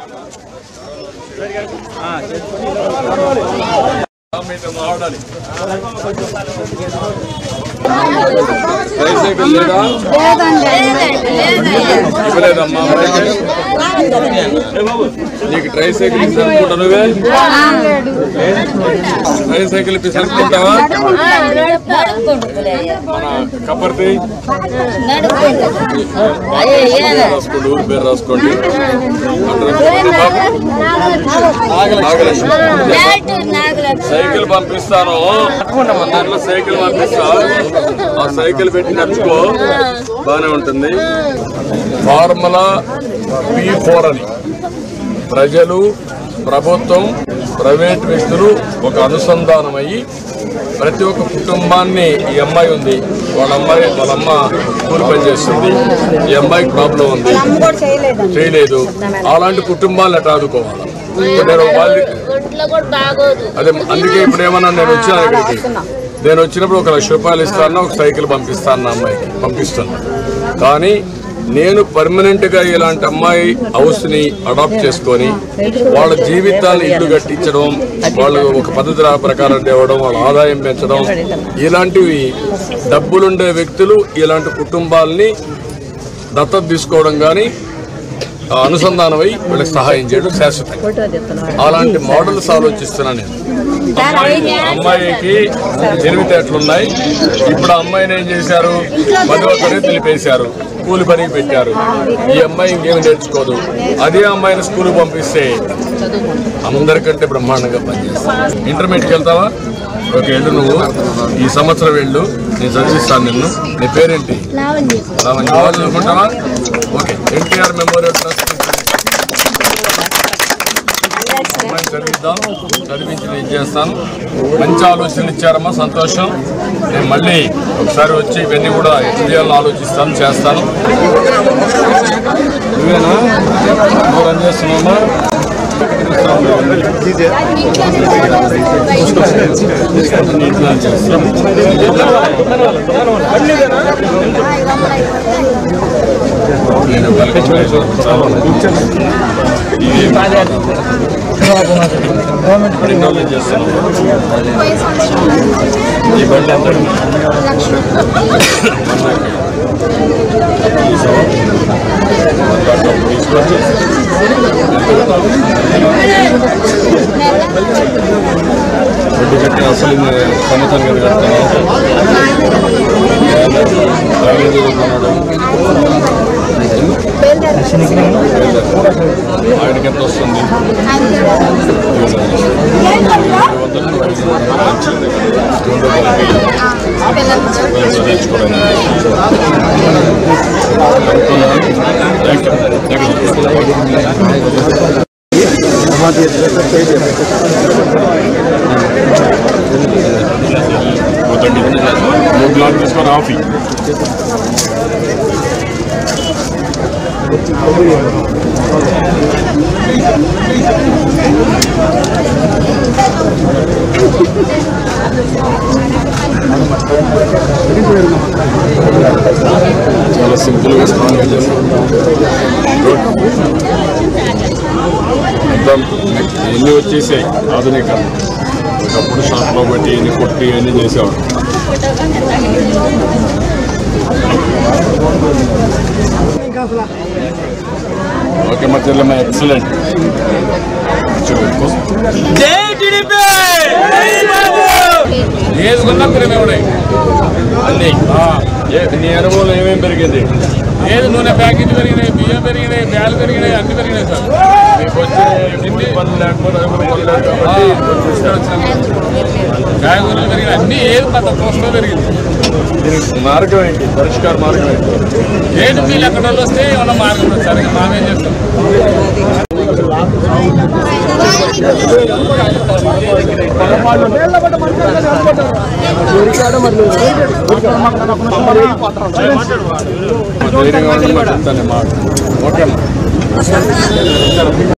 Tricycle లేదా? ఇవ్వలేదమ్మా. నీకు tricycle ఇస్తానుకుంటా నువ్వే? ట్రైసైకిల్ ఇస్తానుకుంటావా? మన కబర్ది రాసుకోండి, ఊరి పేరు రాసుకోండి. సైకిల్ పంపిస్తాను, దాంట్లో సైకిల్ పంపిస్తా. ఆ సైకిల్ పెట్టి నడుచుకో, బాగానే ఉంటుంది. ఫార్ములా P4 అని ప్రజలు, ప్రభుత్వం, ప్రైవేట్ వ్యక్తులు ఒక అనుసంధానం అయ్యి ప్రతి ఒక్క కుటుంబాన్ని, ఈ అమ్మాయి ఉంది, వాళ్ళ అమ్మ కూలి పని చేస్తుంది, ఈ అమ్మాయికి ప్రాబ్లం ఉంది, చేయలేదు, అలాంటి కుటుంబాలను ఎట్లా ఆదుకోవాలి? అదే అందుకే ఇప్పుడు ఏమన్నా నేను వచ్చాను ఇక్కడికి, నేను వచ్చినప్పుడు 1 లక్ష రూపాయలు ఇస్తాను, ఒక సైకిల్ పంపిస్తాను, నా అమ్మాయికి పంపిస్తాను. కానీ నేను పర్మనెంట్గా ఇలాంటి అమ్మాయి హౌస్ని అడాప్ట్ చేసుకొని వాళ్ళ జీవితాన్ని ఇల్లు కట్టించడం, వాళ్ళు ఒక పద్ధతి ప్రకారం తేవడం, వాళ్ళ ఆదాయం పెంచడం, ఇలాంటివి డబ్బులుండే వ్యక్తులు ఇలాంటి కుటుంబాలని దత్తత తీసుకోవడం కానీ అనుసంధానమై వీళ్ళకి సహాయం చేయడం శాశ్వతంగా. అలాంటి మోడల్స్ ఆలోచిస్తున్నాను నేను. అమ్మాయికి తెలివితేటలున్నాయి. ఇప్పుడు ఆ అమ్మాయిని ఏం చేశారు? 10వ తరగతి తెలిపేశారు, కూలి పనికి పెట్టారు. ఈ అమ్మాయి ఇంకేమి నేర్చుకోదు. అదే అమ్మాయిని స్కూల్కి పంపిస్తే అందరికంటే బ్రహ్మాండంగా పనిచేస్తాను. ఇంటర్మీడియట్కి వెళ్తావా? ఓకే, వెళ్ళు. నువ్వు ఈ సంవత్సరం వెళ్ళు, నేను చదివిస్తాను నిన్ను. నీ పేరేంటి? లావణ్య. చదువుకుంటావా? ఓకే, ఎన్టీఆర్ మెమోరియల్ ట్రస్ట్ చదివిద్దాం, చదివించి నేను చేస్తాను. మంచి ఆలోచనలు ఇచ్చారమ్మా, సంతోషం. నేను మళ్ళీ ఒకసారి వచ్చి ఇవన్నీ కూడా ఎట్లా ఆలోచిస్తాను, చేస్తాను. నువ్వేనా నువ్వు రన్ చేస్తున్నామా? ఈ బండి ఎంత? వడ్డీ కట్టి అసలు సంవత్సరం కదా కట్టాను. ఆయనకి ఎంత వస్తుంది? తీసుకొని ఆఫీ చాలా సింపుల్గా స్ట్రాంగ్గా చేస్తాం. మొత్తం ఎన్ని వచ్చేసాయి ఆధునిక. ఒకప్పుడు షాప్లో బట్టి ఎన్ని కొట్టి అన్నీ చేసేవాడు. ఓకే మా చెల్లెమ్మ, ఎక్సలెంట్. ఏసుకున్నా ప్రేమేవాడే అన్నీ. నీ అనుభవంలో ఏమేమి పెరిగింది? ఏది నూనె ప్యాకెట్ పెరిగినాయి, బియ్యం పెరిగినాయి, బ్యాలు పెరిగినాయి, అన్ని పెరిగినాయి సార్. మీకు వచ్చే పనులు లేకపోతే కాయగూరలు పెరిగినాయి, అన్నీ ఏది పెద్ద కోసంలో పెరిగింది. దీనికి మార్గం ఏంటి? పరిష్కార మార్గం ఏంటి? ఏంటి మీరు ఎక్కడ వస్తే ఏమన్నా మార్గం సార్, ఇంకా మామేం చేస్తాం. ధైర్యంగా ఉండమని చెప్తాను మాట. ఓకే.